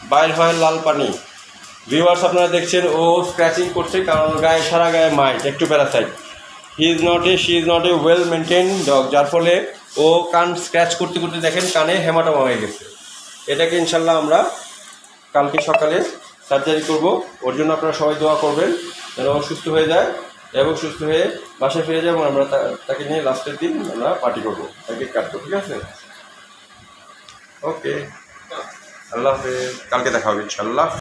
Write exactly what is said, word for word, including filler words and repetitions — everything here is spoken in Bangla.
বাইর হয় লাল পানি। ভিউয়ার্স আপনারা দেখছেন ও স্ক্র্যাচিং করছে, কারণ গায়ে সারা গায়ে মাইট, একটু parasite. He is not a she is not a well maintain dog, যার ফলে ও কান স্ক্র্যাচ করতে করতে দেখেন কানে হেমাটোমা হয়ে গেছে। এটাকে ইনশাল্লাহ আমরা কালকে সকালে সার্জারি করব। ওর জন্য আপনারা সবাই দোয়া করবেন যেন ও সুস্থ হয়ে যায় এবং সুস্থ হয়ে বাসায় ফিরে যায়, এবং আমরা তাকে নিয়ে লাস্টের দিন আমরা পার্টি করবো, তাকে কাটবো। ঠিক আছে, ওকে, আল্লাহ হাফেজ, কালকে দেখা হবে ইনশাল্লাহ।